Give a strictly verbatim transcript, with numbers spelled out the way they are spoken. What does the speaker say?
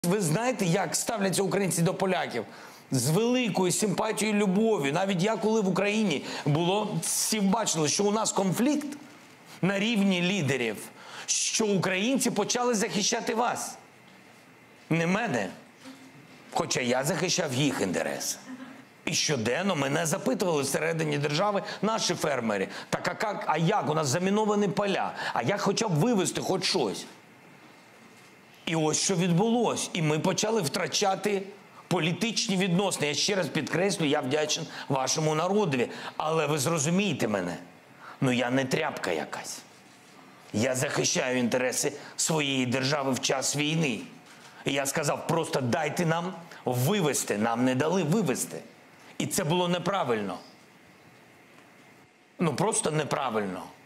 Ви знаєте, як ставляться українці до поляків? З великою симпатією і любов'ю. Навіть я, коли в Україні було, всі бачили, що у нас конфлікт на рівні лідерів, що українці почали захищати вас. Не мене. Хоча я захищав їх інтереси. І щоденно мене запитували всередині держави наші фермери. Так а як, а як? У нас заміновані поля. А як хоча б вивезти хоч щось? І ось що відбулось. І ми почали втрачати політичні відносини. Я ще раз підкреслю, я вдячний вашому народові. Але ви зрозумієте мене. Ну я не тряпка якась. Я захищаю інтереси своєї держави в час війни. І я сказав, просто дайте нам вивезти. Нам не дали вивезти. І це було неправильно. Ну просто неправильно.